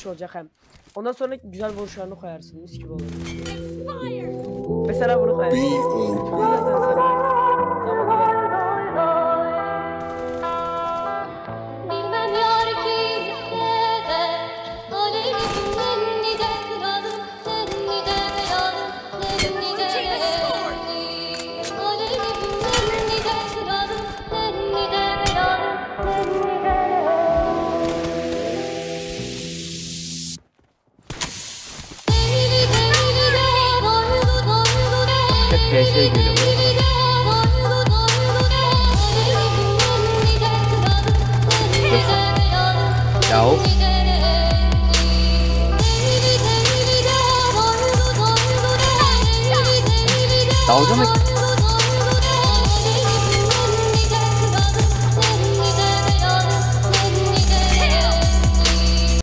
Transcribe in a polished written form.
şey olacak hem. Ondan sonra güzel vuruşlarını koyarsın. Mis gibi olur. Mesela bunu koyarsın. Tamam gel. PS geliyor. Ya of. Dalga mı?